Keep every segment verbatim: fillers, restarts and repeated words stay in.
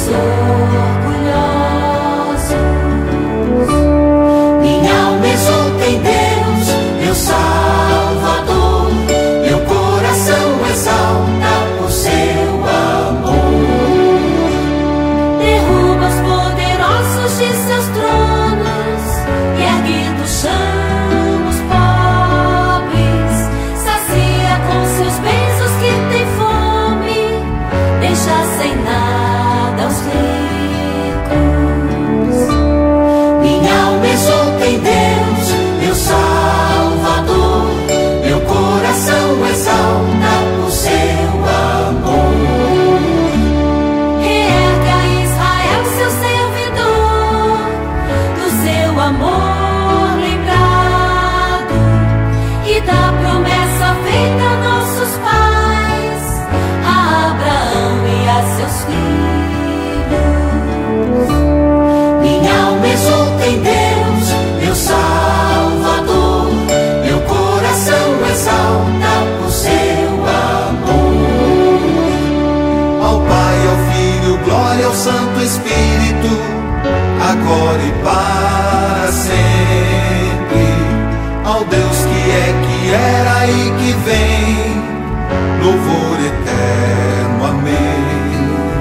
agora e para sempre, ao Deus que é, que era e que vem, louvor eterno, amém.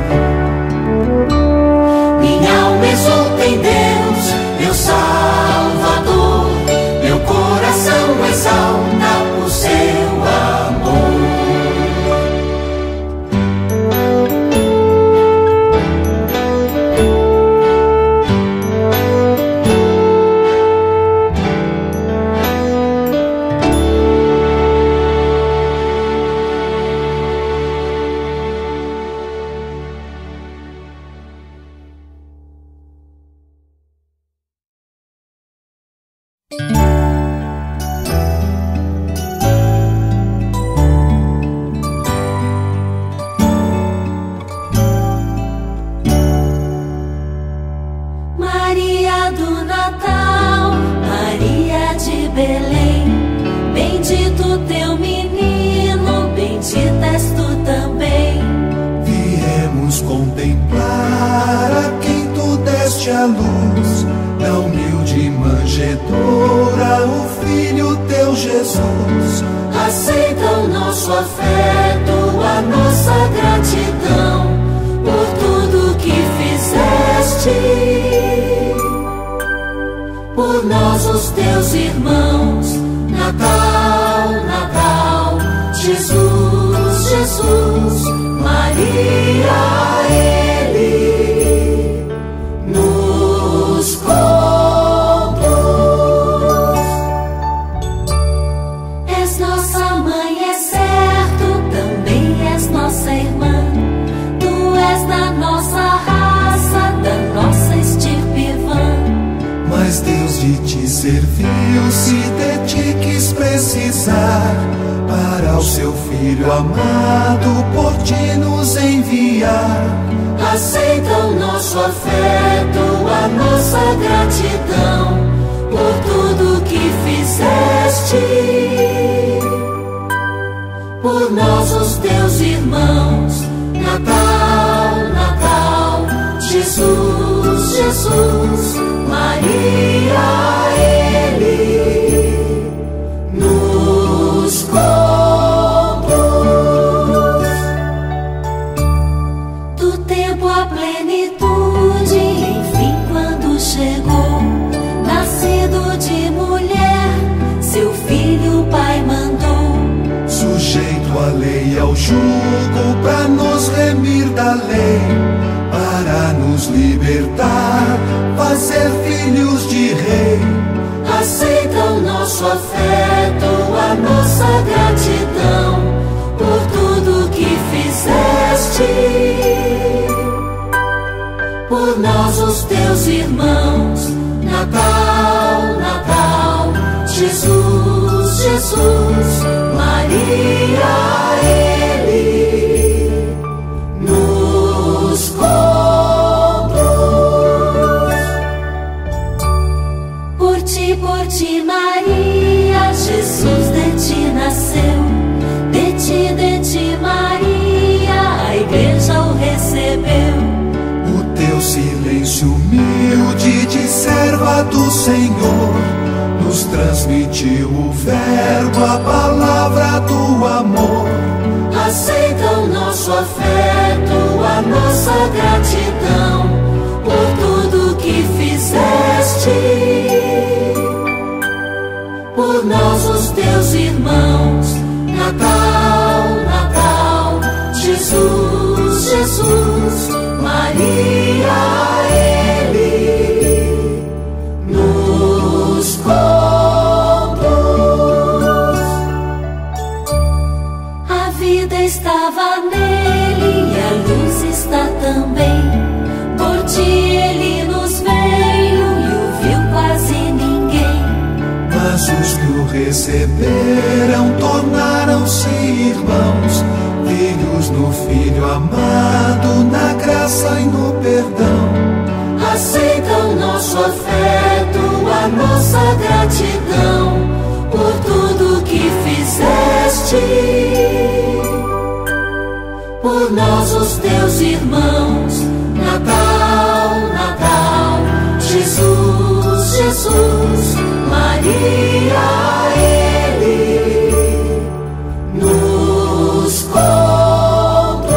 Minha alma exulta em Deus, meu Salvador, meu coração exalta o seu amor. Maria do Natal, Maria de Belém, bendito teu menino, bendita és tu também. Viemos contemplar a quem tu deste a luz, na humilde manjedoura, o Filho teu Jesus. Aceita o nosso afeto, a nossa gratidão, por tudo que fizeste por nós, os teus irmãos. Natal, Natal, Jesus, Jesus, Maria, Ele nos conduz. És nossa mãe, é certo, também és nossa irmã. Tu és da nossa raça, da nossa estirpe vã. Mas Deus de ti serviu, se de ti quis precisar, para o seu Filho amado por ti nos enviar. Aceita o nosso afeto, a nossa gratidão, por tudo que fizeste por nós, os teus irmãos. Natal, Natal, Jesus, Jesus, Maria, Ele nos conduz. Do tempo a plenitude, enfim, quando chegou, nascido de mulher, seu filho o Pai mandou. Sujeito à lei e ao jugo, pra nos remir da lei, para nos libertar, fazer filhos de rei. Aceita o nosso afeto, a nossa gratidão, por tudo que fizeste por nós, os teus irmãos. Natal, Natal, Jesus, Jesus, Maria, Ele nos conduz. Por ti, por ti, Maria, Jesus de ti nasceu. De ti, de ti, Maria, a igreja o recebeu. O experiência humilde de serva do Senhor, nos transmitiu o verbo, a palavra do amor. Aceita o nosso afeto, a nossa gratidão por tudo que fizeste por nós, os teus irmãos. Natal, Natal, Jesus, Jesus, Maria, Ele nos conduz. A vida estava nele e a luz está também. Por ti ele nos veio e o viu quase ninguém. Mas os que o receberam tornaram-se irmãos, filhos no Filho amado, na graça e no perdão. Aceita o nosso afeto, a nossa gratidão por tudo que fizeste por nós, os teus irmãos. Natal, Natal, Jesus, Jesus, Maria, Ele nos conduz.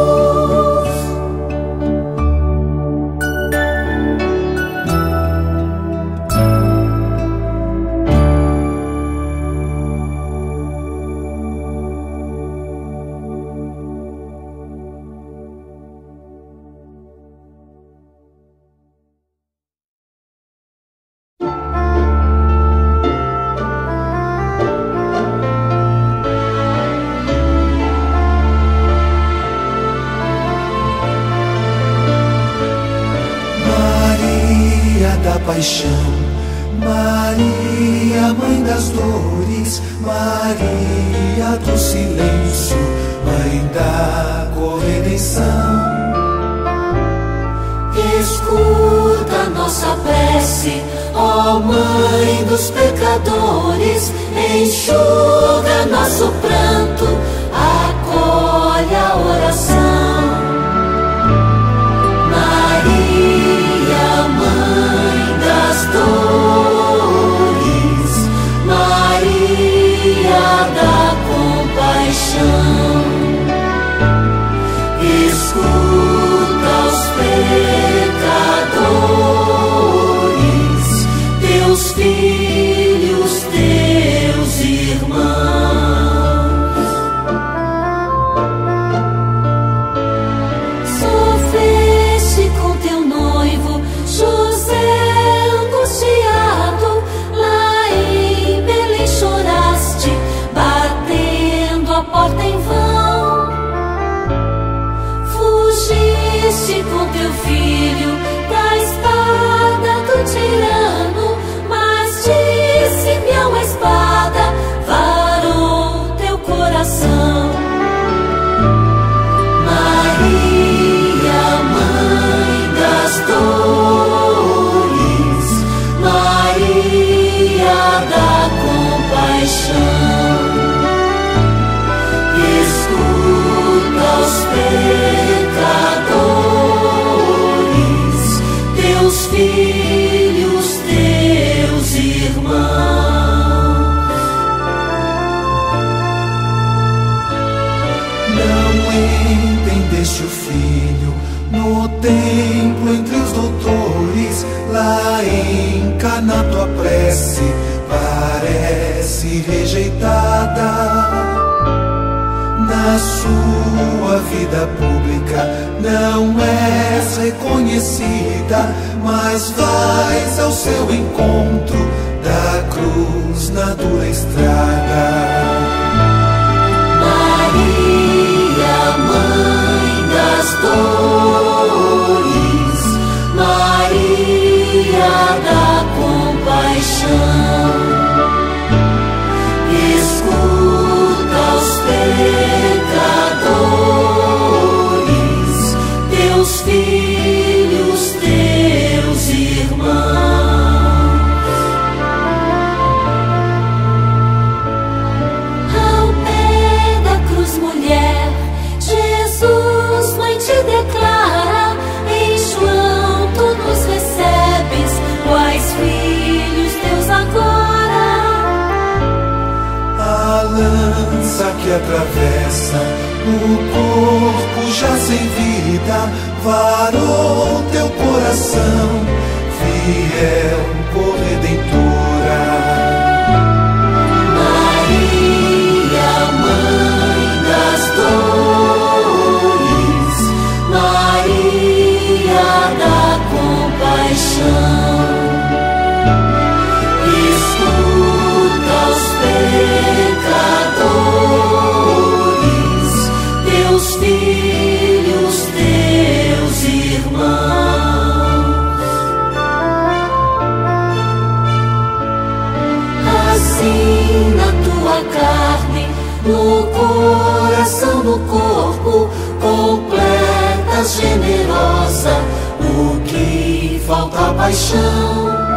Da paixão, Maria, mãe das dores, Maria do silêncio, mãe da corredenção. Escuta nossa prece, ó Mãe dos pecadores, enxuga nosso pranto, acolhe a oração. Maria, Mãe das dores, Maria da compaixão, escuta os pecadores, teus filhos, teus irmãos. Sofreste com teu noivo José angustiado, lá em Belém choraste, batendo a porta em vão. Fugiste com teu filho da espada do tirano, mas de Simeão a espada varou teu coração. Maria, Mãe das dores, Maria da compaixão, escuta os pecadores, teus filhos, teus irmãos. Não entendeste o Filho no templo entre os doutores, lá em Caná tua prece parece rejeitada. Na sua vida pública não és reconhecida, mas vais ao seu encontro da cruz na dura estrada. Maria, Mãe das dores, Maria da compaixão, escuta os pecadores, teus filhos, teus irmãos. Ao pé da cruz, mulher, Jesus, mãe, te declara. que atravessa o corpo já sem vida, varou teu coração, fiel corredentora. Maria, mãe das dores, Maria da compaixão, escuta os pecadores, teus filhos, teus irmãos. Assim na tua carne, no coração, no corpo, completas, generosa, o que falta a paixão.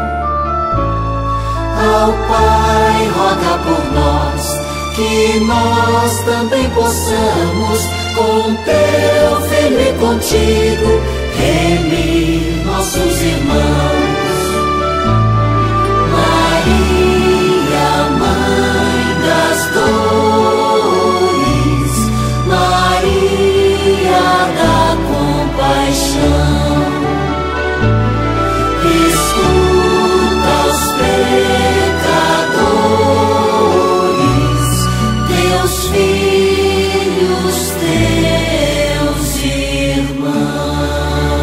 Ao Pai roga por nós, que nós também possamos, com teu Filho e contigo, remir nossos irmãos. Maria, mãe das dores, Maria da compaixão, escuta os pecadores, teus filhos, teus irmãos.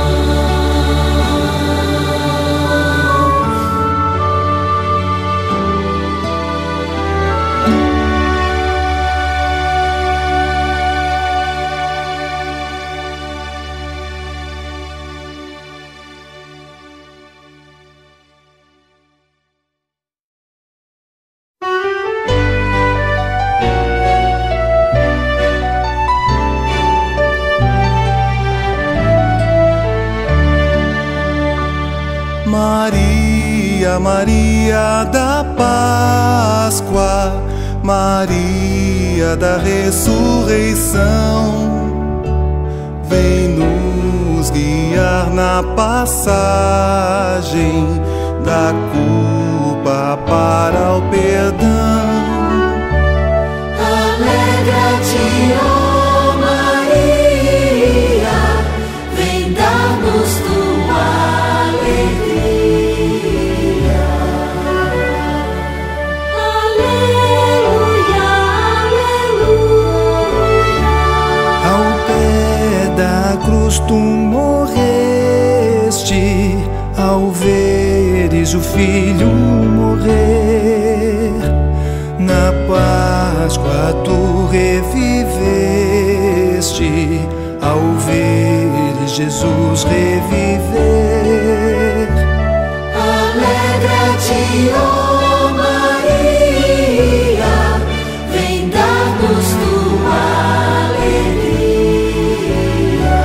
Maria, Maria da Páscoa, Maria da ressurreição, vem nos guiar na passagem da culpa para o perdão. Alegra-te, ó Maria, vem dar-nos tua alegria. Aleluia, aleluia. Ao pé da cruz tu morreste, ao veres o Filho morrer, na Páscoa tu reviveste, ao veres Jesus reviver. Alegra-te, ó Maria, vem dar-nos tua alegria.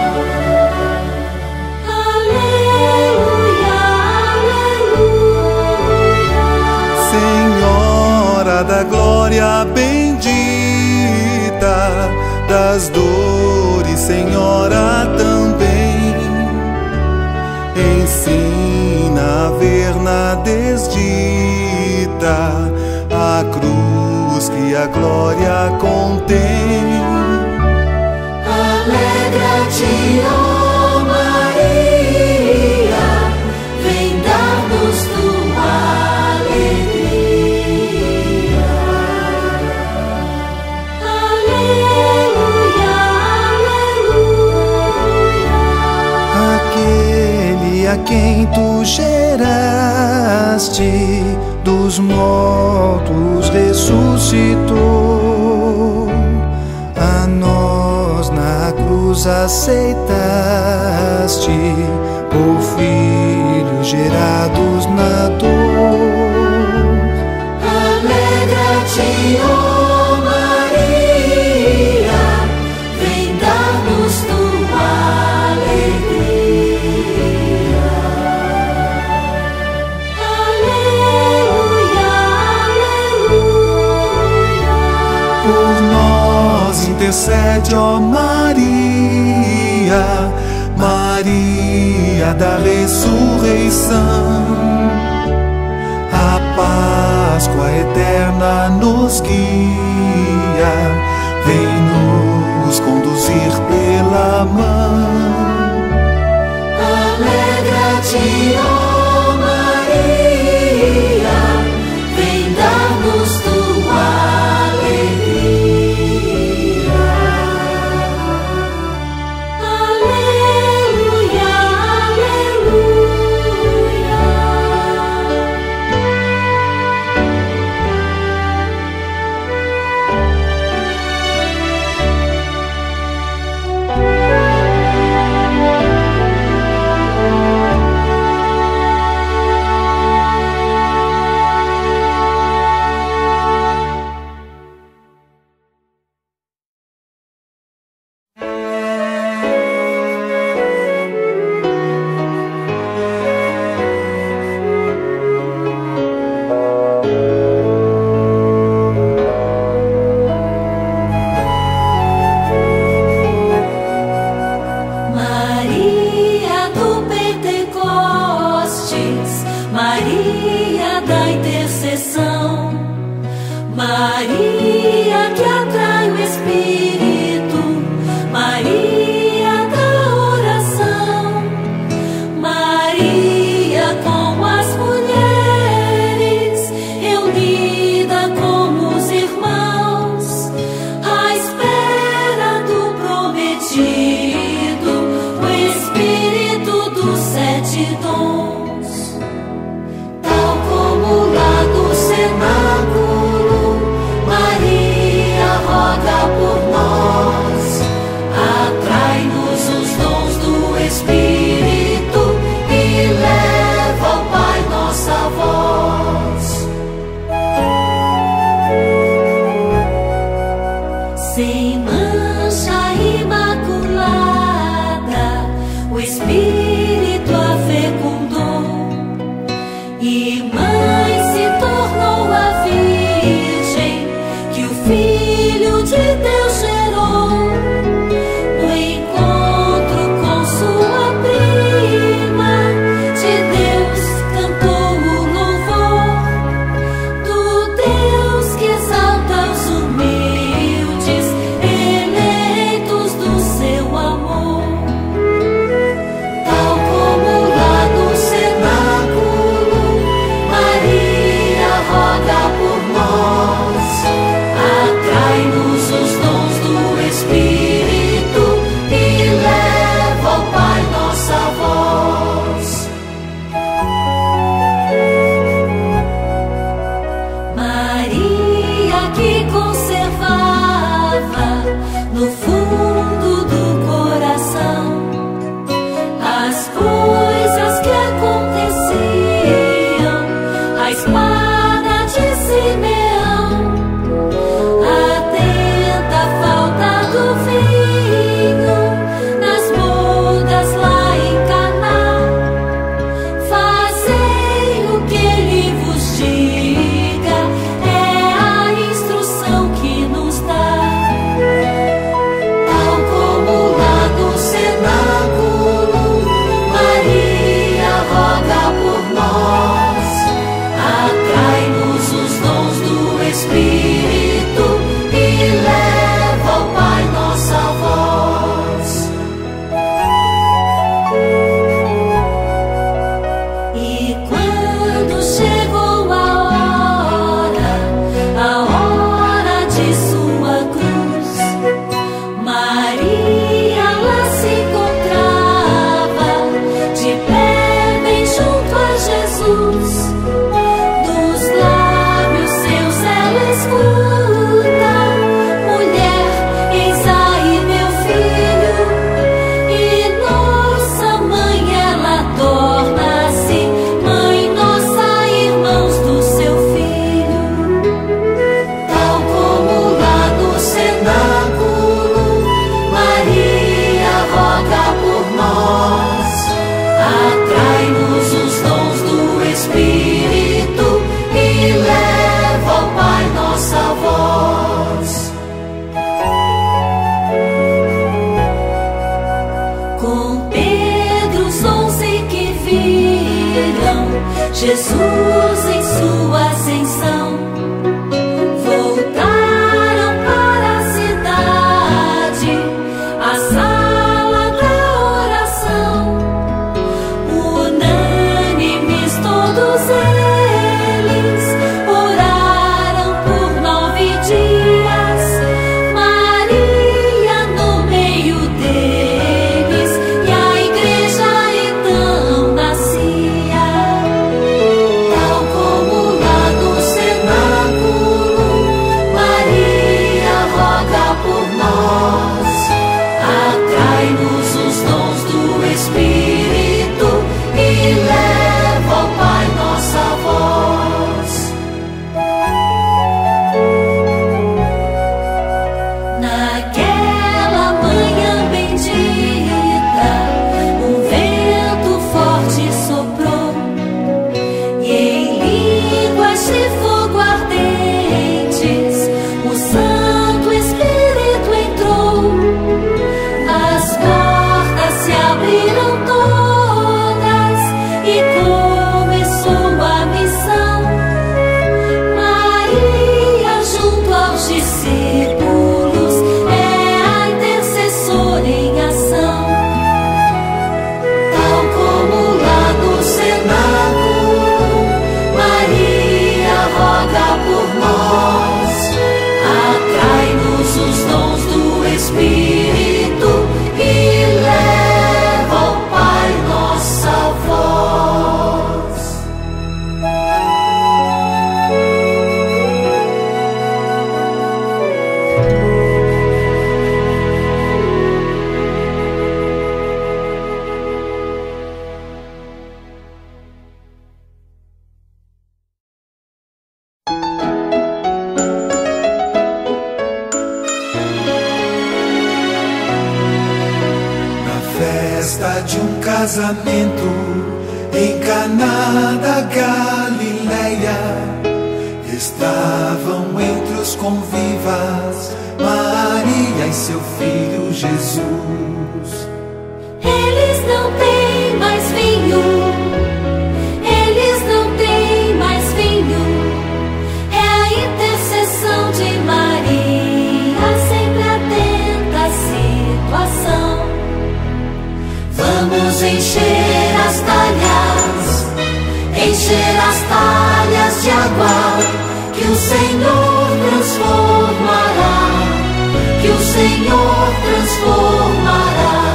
Aleluia, aleluia. Senhora da glória bendita, das dores, Senhora, também ensina a ver na desdita a cruz que a glória contém. Alegra-te, ó Maria, vem dar-nos tua alegria. Aleluia, aleluia. Aquele a quem tu geraste, dos mortos ressuscitou, a nós na cruz aceitaste, por filhos gerados na dor. Alegra-te, ó Maria, vem dar-nos tua alegria. Aleluia, aleluia. Por nós intercede, ó Maria, Maria da ressurreição. A Páscoa eterna nos guia, Maria, vem nos conduzir pela mão. Alegra-te, ó Maria, vem dar-nos tua alegria. Aleluia, aleluia. Maria do Pentecostes, Maria da intercessão, Maria que atrai o Espírito, Maria da oração, Maria com as mulheres, reunida com os irmãos, à espera do prometido, o Espírito dos sete dons. Tal como lá do cenáculo, Maria roga por nós, atrai-nos os dons do Espírito e leva ao Pai nossa voz. Sem mancha imaculada, o Espírito a fecundou, e mãe se tornou a Virgem que o Filho de Deus gerou. No encontro com sua prima, de Deus cantou o louvor, do Deus que exalta os humildes, eleitos do seu amor. Tal como lá no cenáculo, Maria roga por nós, atrai-nos os dons do Espírito e leva ao Pai nossa voz. Maria que conservava no fundo do coração as coisas que aconteciam, a espada de Simeão, atenta à falta do vinho nas bodas lá em Caná. Fazei o que ele vos diga, é a instrução que nos dá. Tal como lá no cenáculo, Maria roga por nós, atrai-nos os dons do Espírito e leva ao Pai nossa voz. E quando chegou a hora, a hora de sua cruz, Maria lá se encontrava, de pé bem junto a Jesus. Dos lábios seus ela escuta: mulher, eis aí meu filho. E nossa mãe ela torna-se, mãe nossa, irmãos do seu filho. Tal como lá no cenáculo, Maria roga por nós, atrai-nos os dons do Espírito e leva ao Pai nossa voz. Com Pedro os onze que viram Jesus em sua ascensão, voltaram para casamento em Caná da Galileia estavam entre os convivas Maria e seu filho Jesus. Eles não têm mais vinho, eles não têm mais vinho. É a intercessão de Maria, sempre atenta à situação. Vamos encher as talhas, encher as talhas de água, que o Senhor transformará, que o Senhor transformará.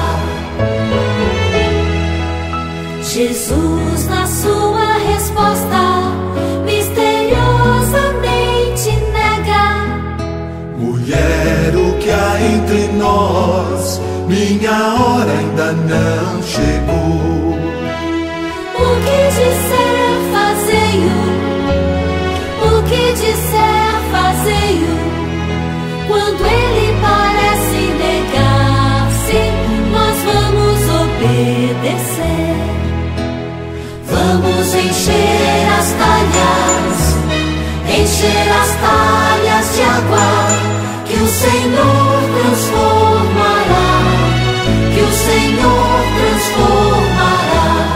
Jesus, na sua resposta, misteriosamente nega: mulher, o que há entre nós? Minha hora ainda não chegou. O que disser, fazei-o, o que disser, fazei-o. Quando ele parece negar-se, nós vamos obedecer. Vamos encher as talhas, encher as talhas de água, que o Senhor transformará, que o Senhor transformará.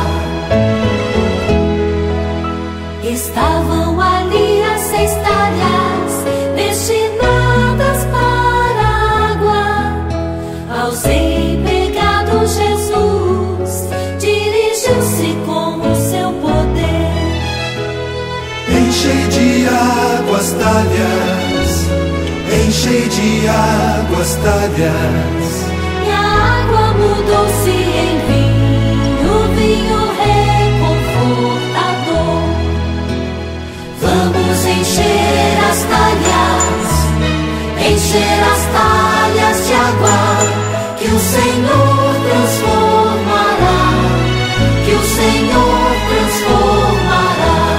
Estavam ali as seis talhas, destinadas para a água. Ao sem-pecado Jesus dirigiu-se com o seu poder. Enchei de água as talhas, enchei de água as talhas. E a água mudou-se em vinho, vinho reconfortador. Vamos encher as talhas, encher as talhas de água, que o Senhor transformará, que o Senhor transformará.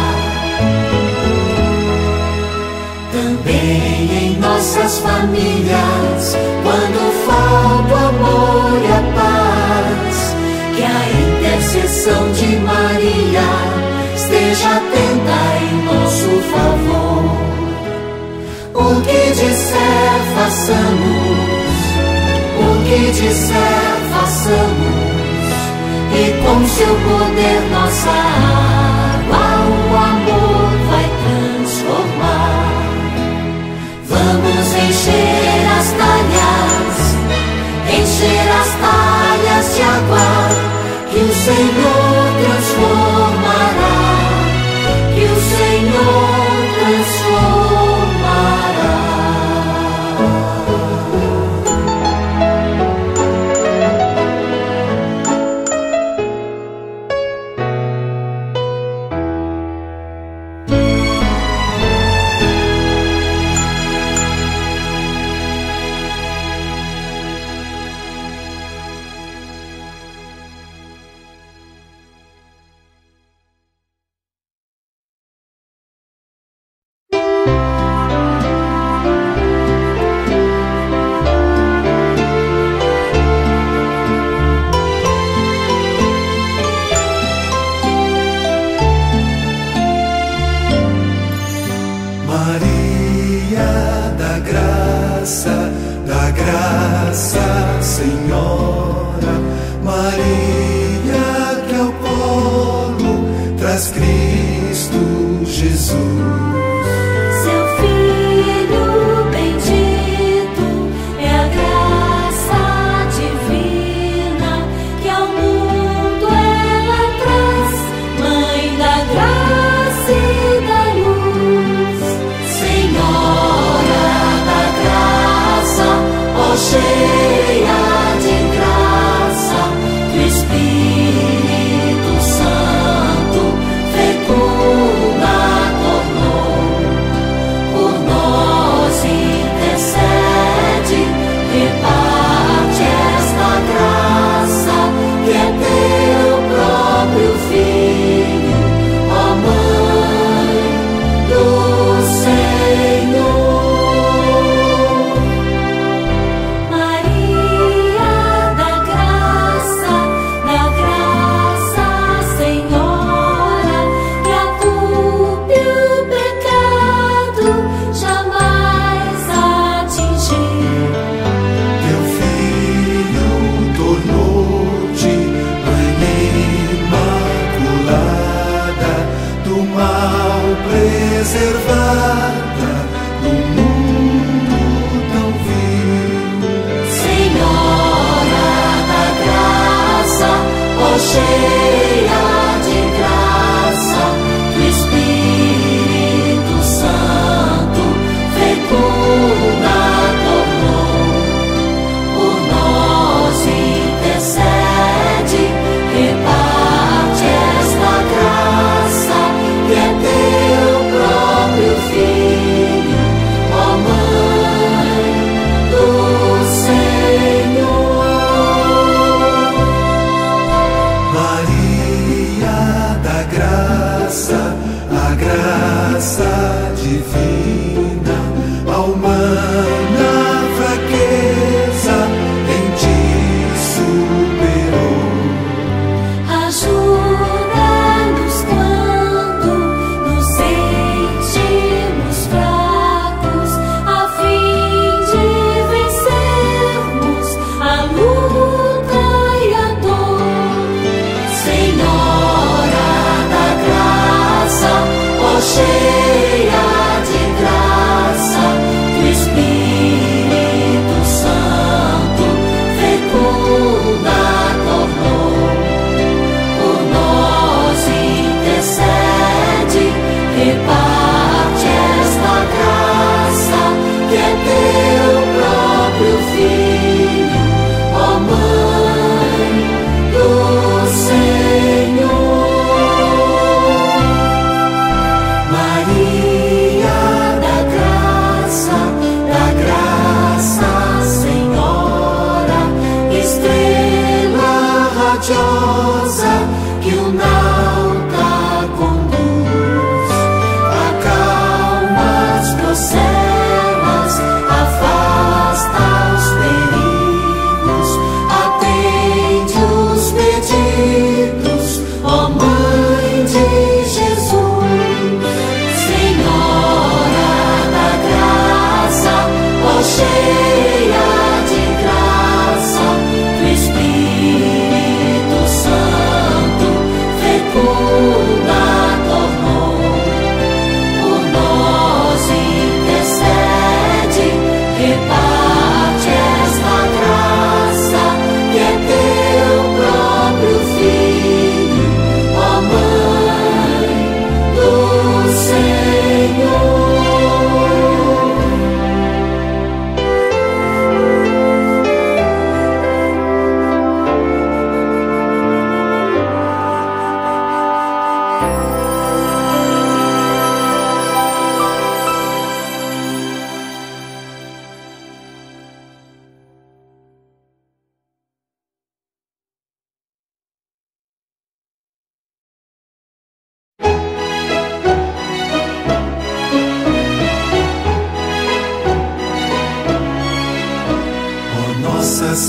Também em nossas famílias, quando falta o amor e a paz, que a intercessão de Maria esteja atenta em nosso favor. O que disser, façamos, o que disser, façamos, e com seu poder nossa água o amor vai transformar. Vamos encher as talhas, encher as talhas de água, que o Senhor transformará, que o Senhor transformará. Maria da graça, da graça, Senhora, Maria que ao colo traz Cristo Jesus. Seu Filho bendito é a graça divina que ao mundo ela traz, Mãe da graça e da luz. Senhora da graça, ó cheia de graça, que o Espírito Santo fecunda tornou.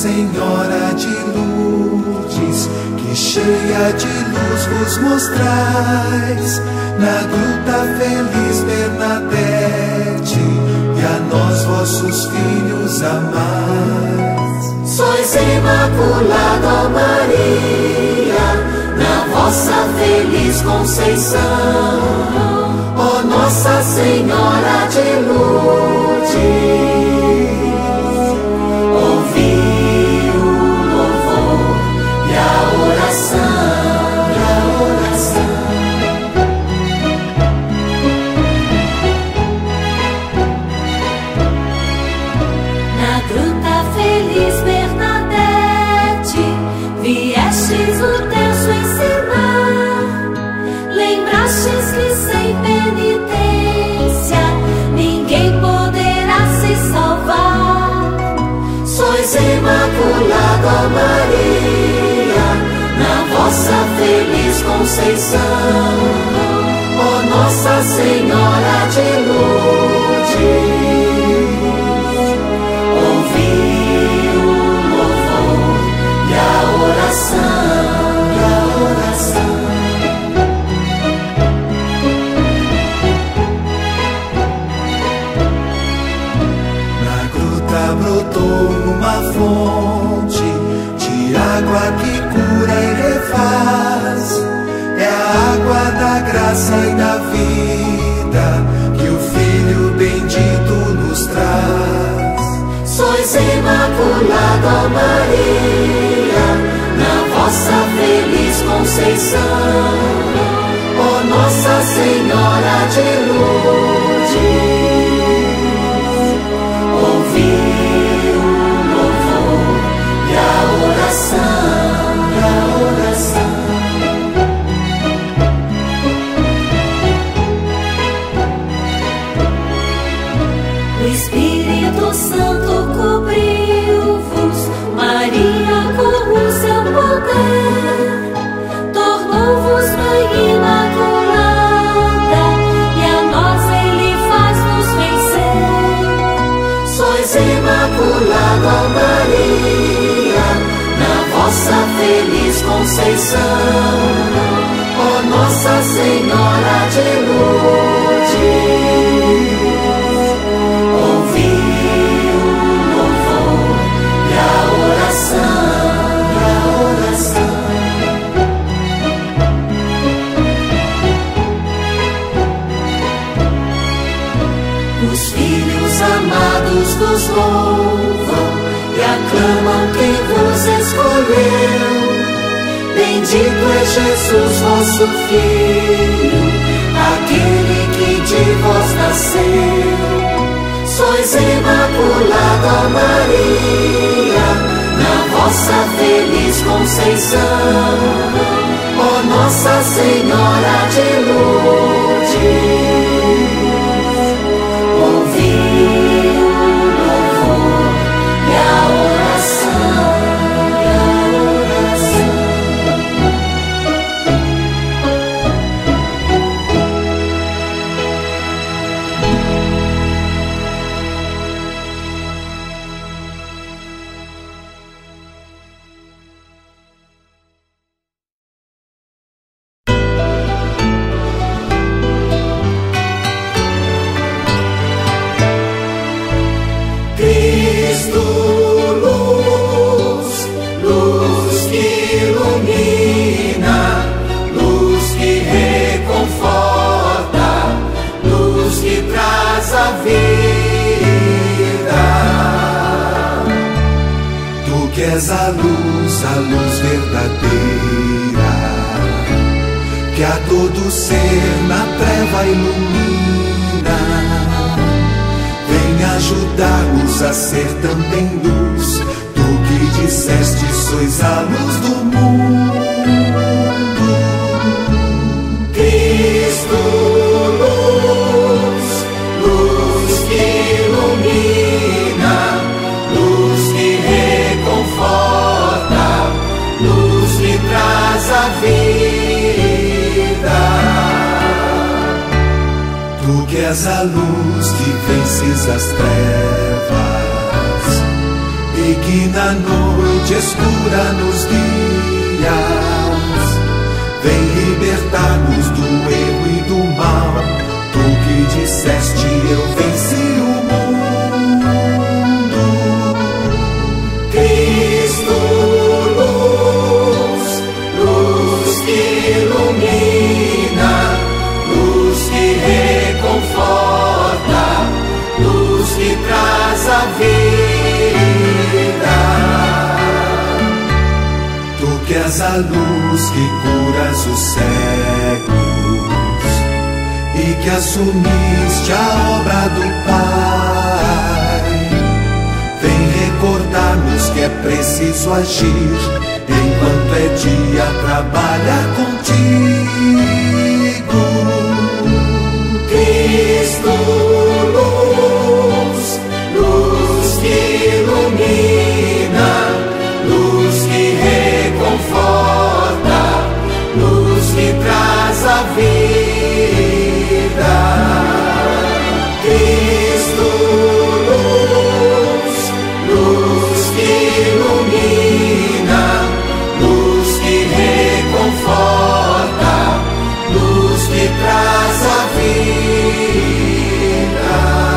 Senhora de Lourdes, que cheia de luz vos mostrais na gruta feliz Bernadette, e a nós vossos filhos amais. Sois imaculada, ó Maria, na vossa feliz conceição, ó Nossa Senhora de Lourdes, ouvi o louvor e a oração, e a oração. Na gruta feliz Bernadette, viestes o terço ensinar, lembrastes que sem penitência ninguém poderá se salvar. Sois imaculada, ó Maria, na vossa feliz conceição, ó Nossa Senhora de Lourdes, ouvi o louvor e a oração, e a oração. Na gruta brotou uma fonte de água que cura e refaz. É a água da graça e da vida que o Filho bendito nos traz. Sois imaculada, ó Maria, na vossa feliz conceição, ó Nossa Senhora de Lourdes, ouvi o louvor e a oração, e a oração. O Espírito Santo cobriu-vos, Maria, com o seu poder, tornou-vos mãe imaculada, e a nós Ele faz-nos vencer. Sois imaculada, ó Maria, na vossa feliz conceição, ó Nossa Senhora de Lourdes, ouvi o louvor e a oração, e a oração. Os filhos amados vos louvam e aclamam quem vos escolheu. Bendito é Jesus, vosso Filho, aquele que de vós nasceu. Sois imaculada, ó Maria, na vossa feliz conceição, ó Nossa Senhora de Lourdes, ouvi o louvor e a oração, e a oração. És a luz, a luz verdadeira, que a todo ser na treva ilumina. Vem ajudar-nos a ser também luz. Tu que disseste, sois a luz do mundo. Cristo, luz, luz que ilumina, luz que reconforta, luz que traz a vida. Tu que és a luz que vences as trevas, e que na noite escura nos guias. Vem libertar-nos do erro e do mal. Tu que disseste: eu venci o mundo. Cristo, luz, luz que ilumina, luz que reconforta, luz que traz a vida. Tu que és a luz que curas os cegos e que assumiste a obra do Pai. Vem recordar-nos que é preciso agir enquanto é dia, trabalha contigo. Cristo, luz, luz que ilumina, luz que reconforta, luz que traz a vida. Cristo, luz, luz que ilumina, luz que reconforta, luz que traz a vida.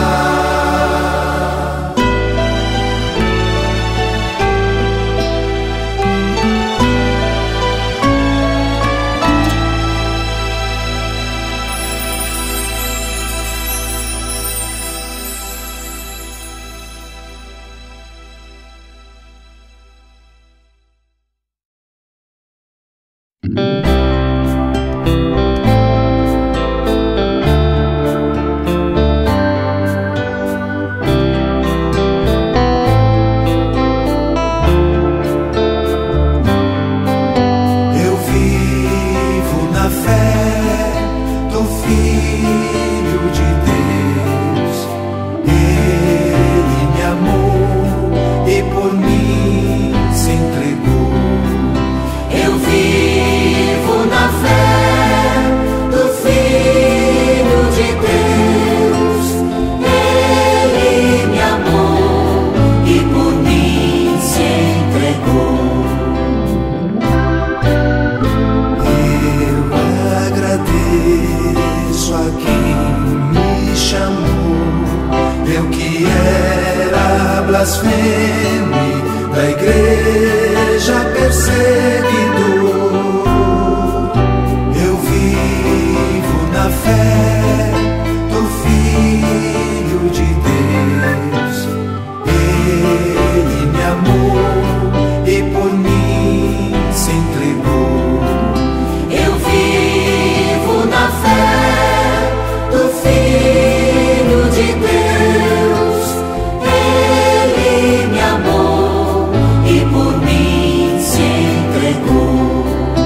Blasfeme da igreja perseguidor. Eu vivo na fé do Filho de Deus. Ele me amou e por mim se entregou. Eu vivo na fé do Filho de Deus. Ele me amou e por mim se entregou.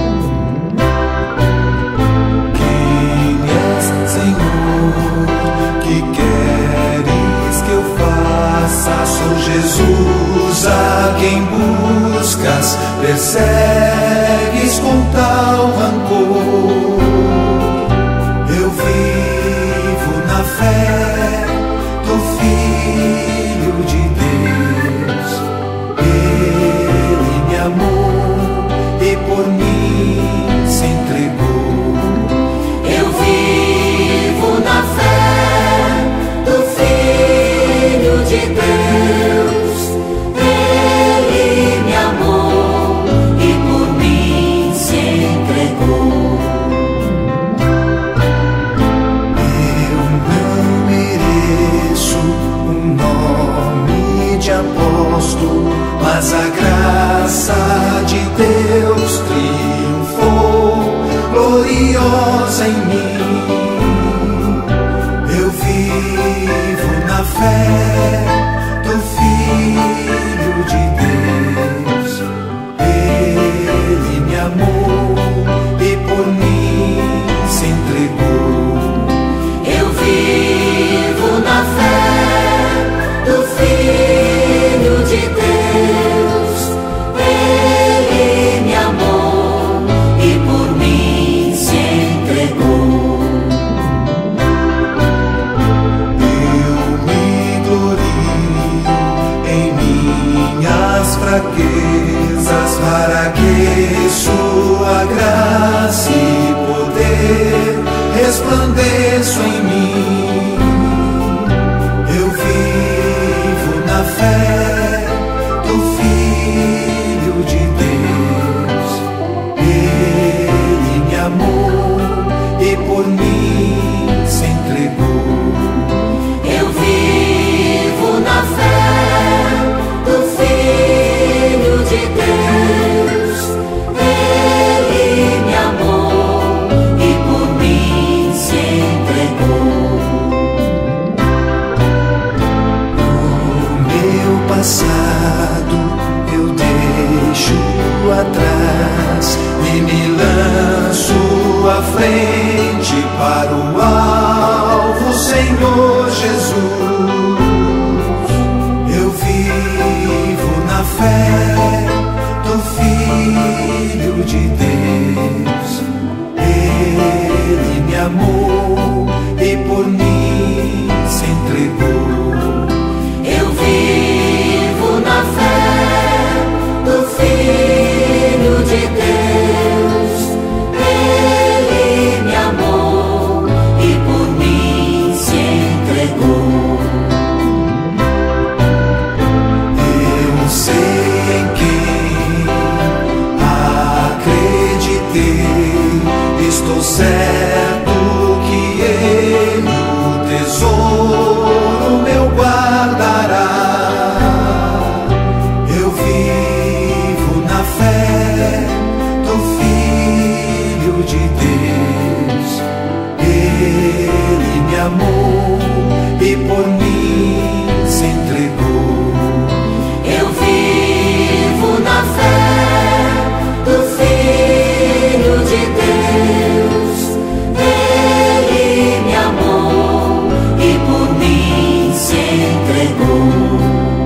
Quem és, Senhor, que queres que eu faça? Sou Jesus a quem buscas, persegues com tal rancor. Eu vivo na fé do Filho de Deus. Ele me amou e por mim se entregou. Eu vivo na fé do Filho de Deus. Ele me amou e por mim se entregou. Eu não mereço um nome de apóstolo, mas a graça de Deus triunfou gloriosa em mim. Eu vivo na fé do Filho de Deus. Ele me amou e por mim se entregou. Eu vivo na fé do Filho de Deus. Ele me amou e por mim se entregou. Eu me glorio graça e poder resplandeço em mim. Eu vivo na fé do Filho de Deus. Ele me amou e por mim se entregou. Eu vivo na fé do Filho de Deus. Ele me amou e por mim se entregou. O meu passado eu deixo atrás e me lanço à frente para o alvo, Senhor Jesus. Eu vivo na fé do Filho de Deus. Ele me amou e por mim se entregou. Eu vivo na fé do Filho de Deus. Ele me amou e por mim se entregou. Eu sei em quem acreditei, estou certo que Ele o tesouro meu guardará. Eu vivo na fé do Filho de Deus. Ele me amou e por mim se entregou. Eu vivo na fé do Filho de Deus. Ele me amou e por mim se entregou.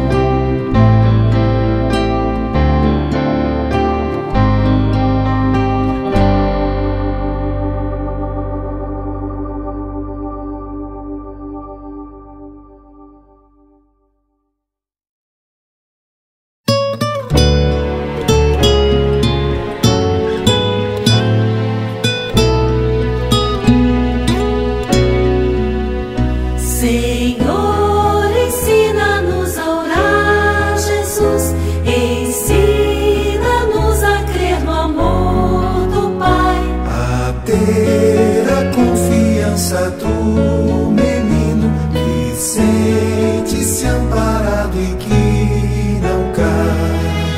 Senhor, ensina-nos a orar, Jesus, ensina-nos a crer no amor do Pai, A ter a confiança do menino que sente-se amparado e que não cai.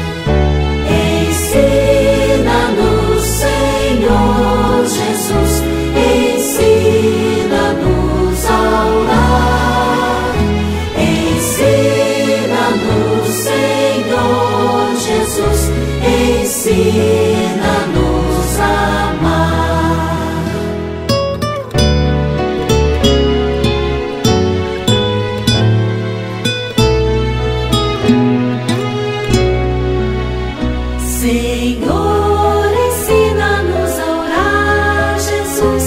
Ensina-nos, Senhor Jesus, ensina-nos a orar. Ensina-nos, Senhor Jesus, ensina-nos a amar. Senhor, ensina-nos a orar, Jesus,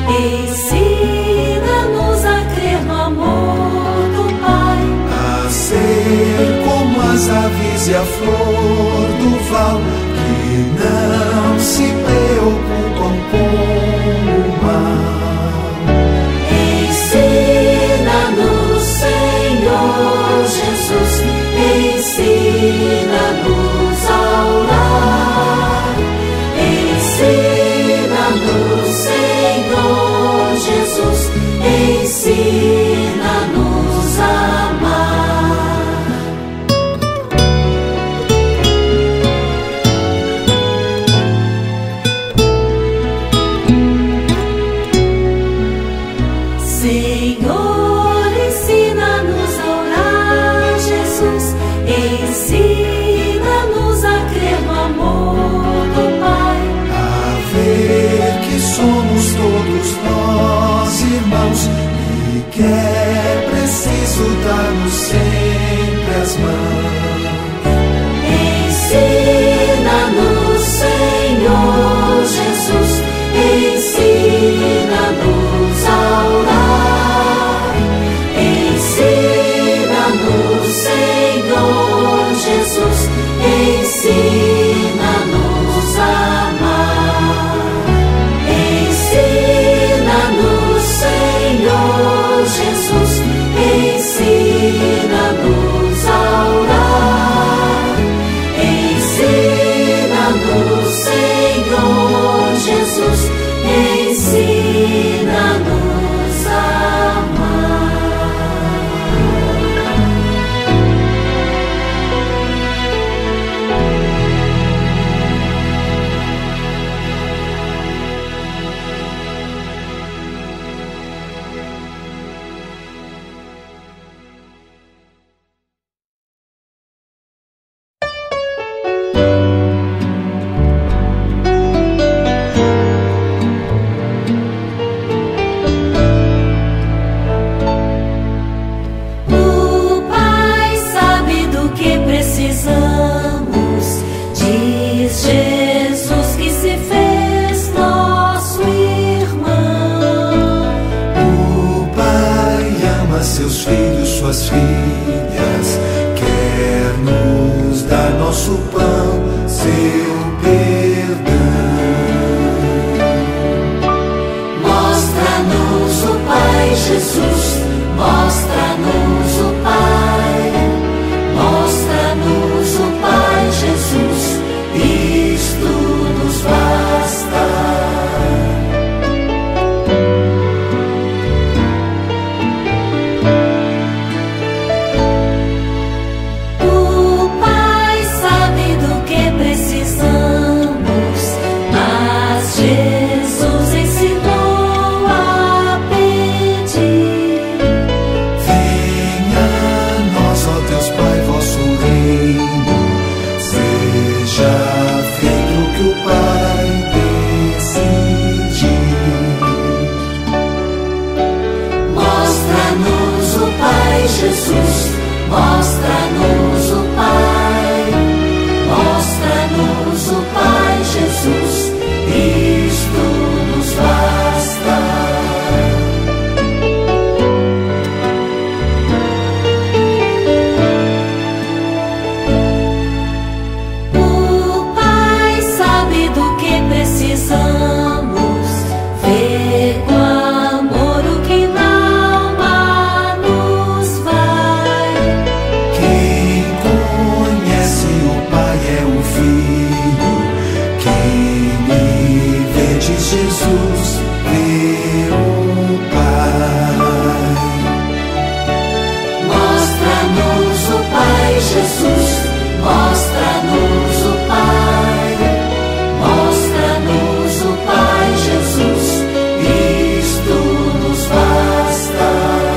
ensina-nos a crer no amor do Pai, A ser como as aves e a flor do val, que não se preocupam com o mal. Ensina-nos, Senhor Jesus, ensina-nos a orar. Ensina-nos, Senhor Jesus, ensina-nos a amar. Jesus, mostra-nos o Pai, mostra-nos o Pai, Jesus, isto nos basta. Jesus ensinou a pedir. Venha a nós, ó Deus Pai, vosso reino, seja feito o que o Pai decidir. Mostra-nos o Pai, Jesus, mostra-nos o Pai, mostra-nos o Pai, Jesus, isto nos basta. O Pai sabe do que precisamos, vê com amor o que na alma nos vai. Quem conhece o Pai é o Filho, quem me vê de Jesus vê o Pai. Mostra-nos o Pai, Jesus, mostra-nos o Pai, mostra-nos o Pai, Jesus, isto nos basta.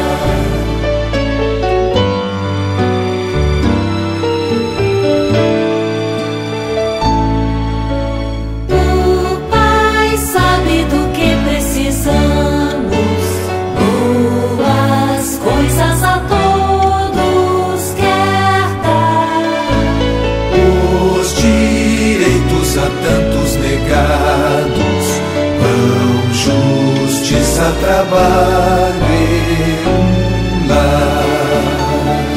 O Pai sabe do que precisamos, boas coisas a todos quer dar. Os direitos a tantos negados, pão, justiça, trabalho e um lar.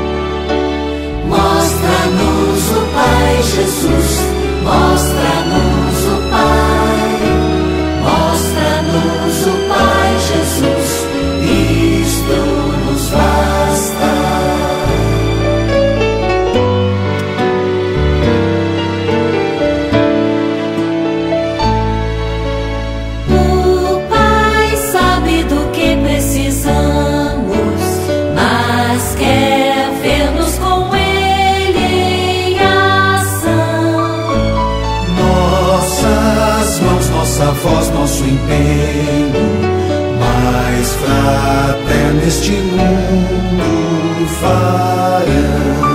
Mostra-nos o Pai, Jesus, mostra-nos o Pai, mostra-nos o Pai, Jesus, isto nos basta. O Pai sabe do que precisamos, mas quer ver-nos com Ele em ação. Nossas mãos, nossa voz, nosso empenho, mais fraterno este mundo farão.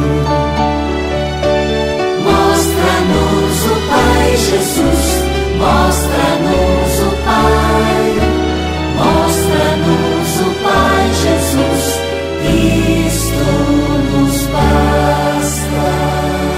Mostra-nos o Pai, Jesus, mostra-nos o Pai, mostra-nos o Pai, Jesus, isto nos basta.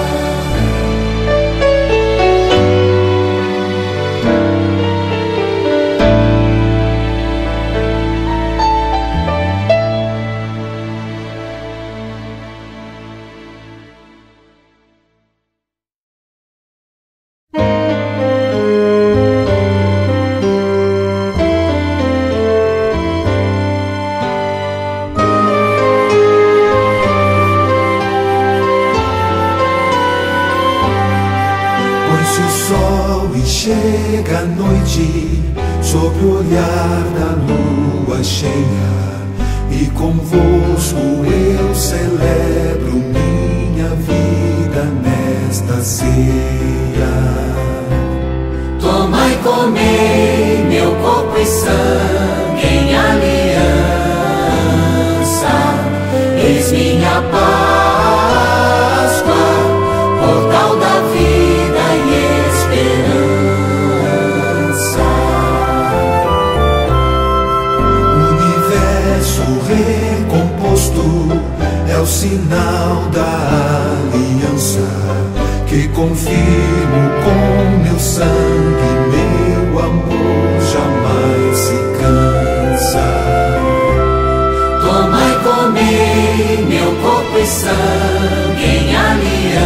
Põe-se o sol e chega a noite, sob o olhar da lua cheia, e convosco eu celebro minha vida nesta ceia. Tomai e comei meu corpo e sangue em aliança, eis minha Páscoa, portal da vida e esperança. O universo recomposto é o sinal da aliança que confirmo com meu sangue, meu amor jamais se cansa. Tomai e comei meu corpo e sangue em aliança,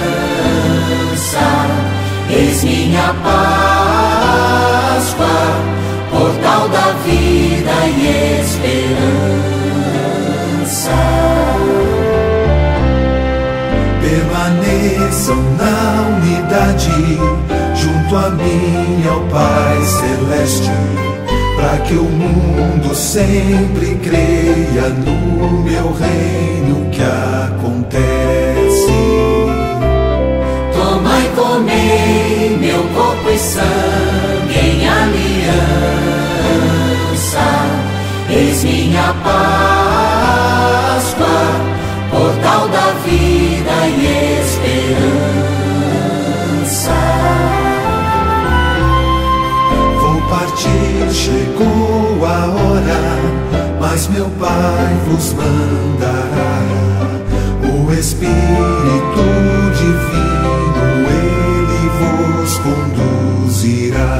eis minha Páscoa, portal da vida e esperança. bênção na unidade, junto a mim ao Pai Celeste, para que o mundo sempre creia no meu reino que acontece. Tomai e comei meu corpo e sangue em aliança, eis minha Páscoa, portal da vida e esperança. Vou partir, chegou a hora, mas meu Pai vos mandará o Espírito Divino, Ele vos conduzirá.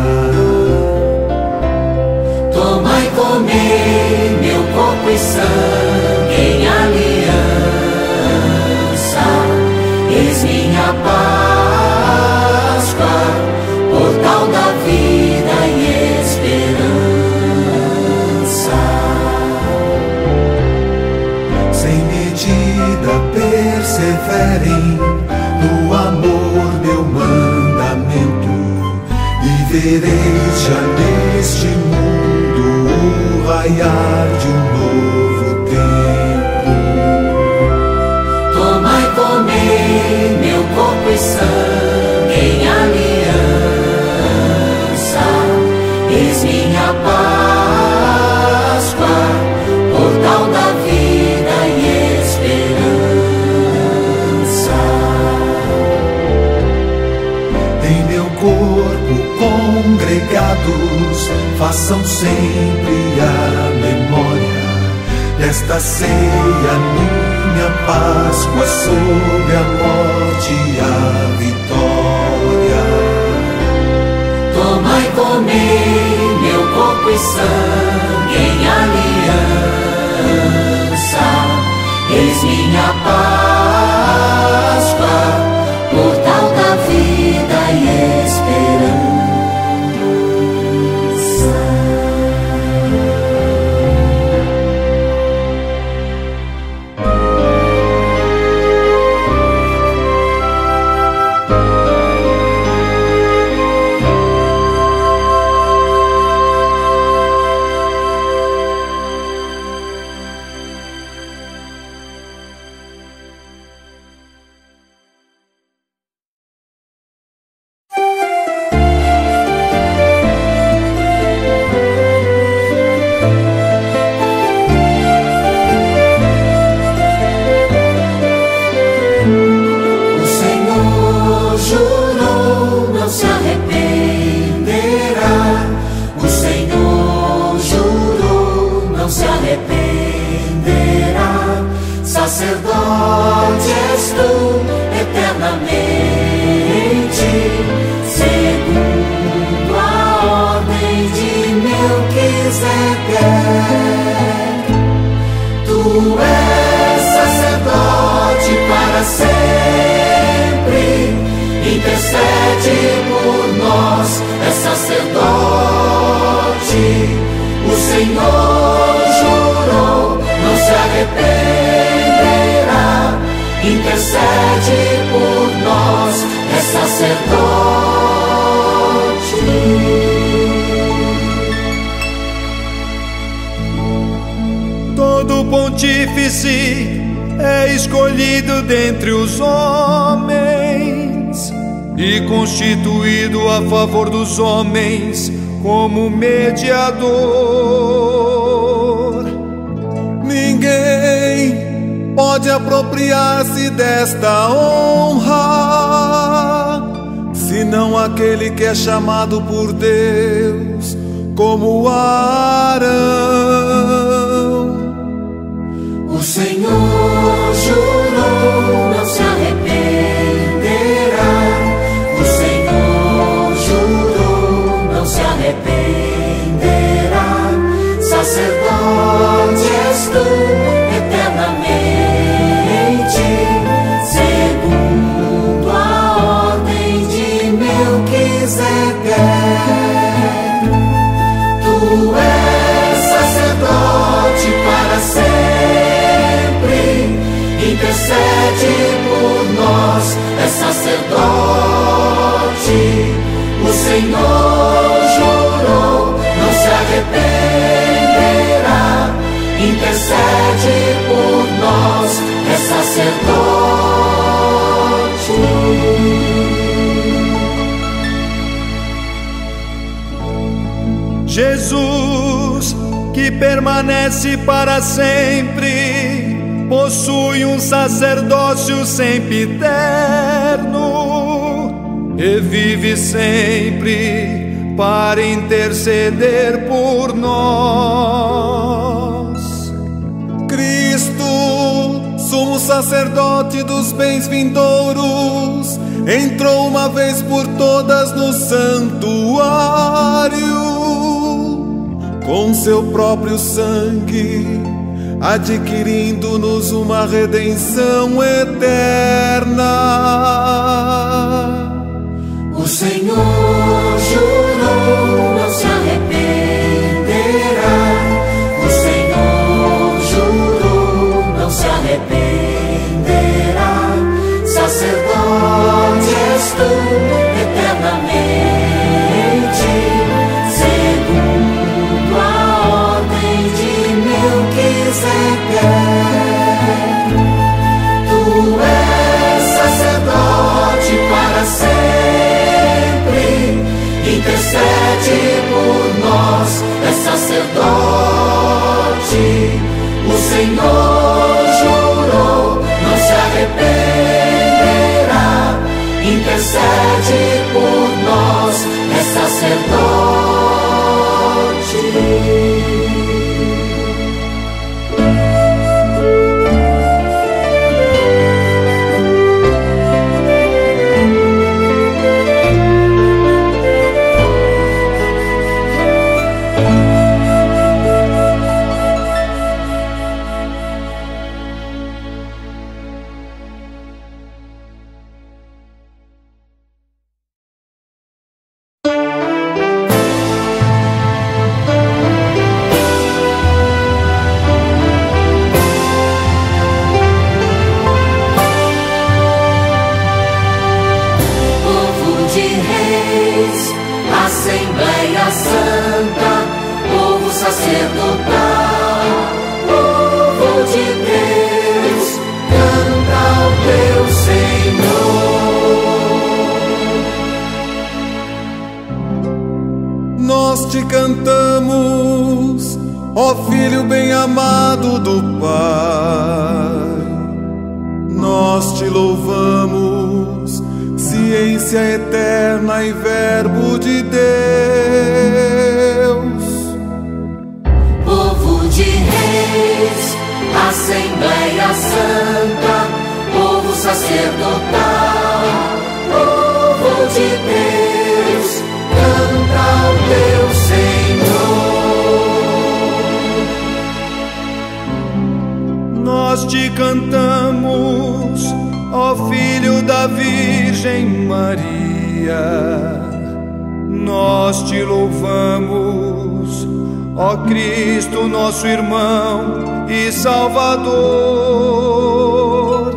Tomai e comei meu corpo e sangue em aliança, eis minha Páscoa, portal da vida e esperança. Sem medida perseverem no amor, meu mandamento, e vereis já neste mundo o raiar de um novo tempo. Tomai e comei meu corpo e sangue em aliança, eis minha Páscoa, portal da vida e esperança. Em meu corpo congregados, façam sempre a memória desta ceia, minha Páscoa, sobre a morte e a vitória. Tomai e comei meu corpo e sangue em aliança, eis minha Páscoa, portal da vida e esperança. Sacerdote és tu eternamente, segundo a ordem de Melquisedeque. Tu és sacerdote para sempre, intercede por nós, és sacerdote. O Senhor jurou, não se arrependerá, intercede por nós, é sacerdote. Todo pontífice é escolhido dentre os homens e constituído a favor dos homens como mediador. Ninguém pode apropriar-se desta honra, senão aquele que é chamado por Deus, como Arão. O Senhor jurou, não se arrependerá. O Senhor jurou, não se arrependerá. Sacerdote és tu eternamente, segundo a ordem de Melquisedeque. Tu és sacerdote para sempre, intercede por nós, é sacerdote. Jesus, que permanece para sempre, possui um sacerdócio sempiterno e vive sempre para interceder por nós. Cristo, sumo sacerdote dos bens vindouros, entrou uma vez por todas no santuário, com seu próprio sangue, adquirindo-nos uma redenção eterna. O Senhor jurou, não se arrependerá. O Senhor jurou, não se arrependerá. Sacerdote és tu eternamente, segundo a ordem de Melquisedeque. Tu és sacerdote para sempre, intercede por nós, és sacerdote. O Senhor jurou, não se arrependerá, intercede por nós, és sacerdote. Assembleia Santa, povo sacerdotal, povo de Deus, canta ao teu Senhor. Nós te cantamos, ó Filho bem-amado do Pai. Nós te louvamos, ciência eterna e verbo de Deus. Povo de reis, Assembleia Santa, povo sacerdotal, povo de Deus, canta ao teu Senhor. Nós te cantamos, ó Filho da Virgem Maria. Nós te louvamos, ó Cristo, nosso irmão e Salvador.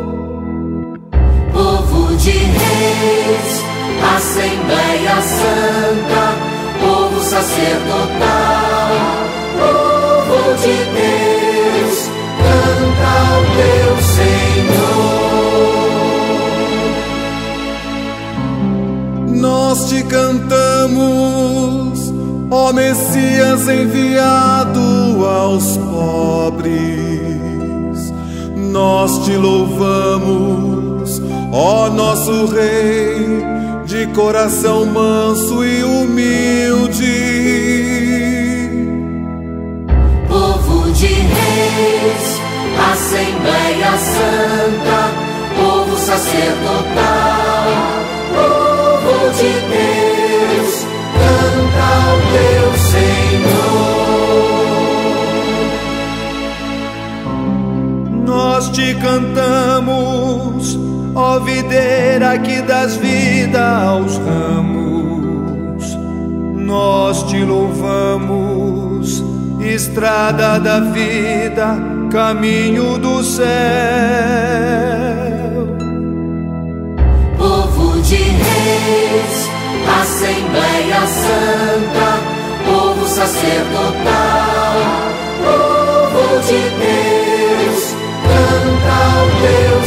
Povo de reis, Assembleia Santa, povo sacerdotal, povo de Deus, canta ao teu Senhor. Nós te cantamos, ó Messias enviado aos pobres. Nós te louvamos, ó nosso Rei, de coração manso e humilde. Povo de reis, Assembleia Santa, povo sacerdotal, povo de Deus, canta ao teu Senhor. Nós te cantamos, ó videira que dás vida aos ramos. Nós te louvamos, estrada da vida, caminho do céu. Povo de reis, Assembleia Santa, povo sacerdotal, povo de Deus, canta ao teu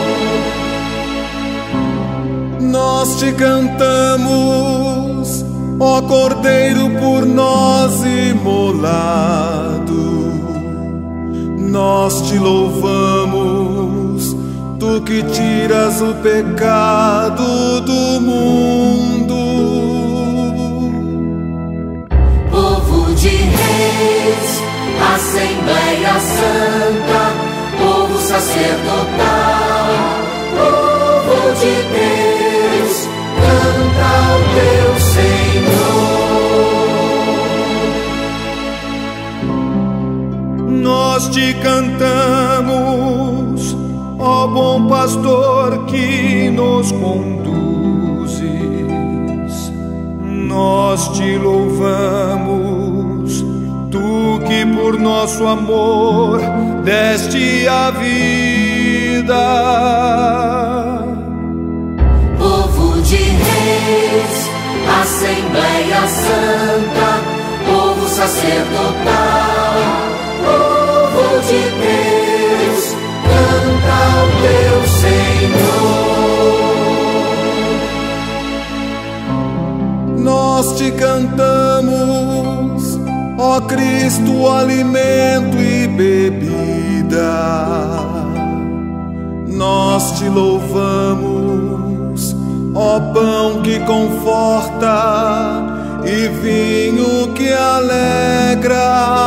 Senhor. Nós te cantamos, ó Cordeiro por nós imolado. Nós te louvamos, tu que tiras o pecado do mundo. Povo de reis, Assembleia Santa, povo sacerdotal, povo de Deus, canta ao teu Senhor. Nós te cantamos, ó bom pastor que nos conduzes. Nós te louvamos, tu que por nosso amor deste a vida. Povo de reis, Assembleia Santa, povo sacerdotal, povo de Deus, canta ao teu Senhor. Nós te cantamos, ó Cristo, alimento e bebida. Nós te louvamos, ó pão que conforta e vinho que alegra.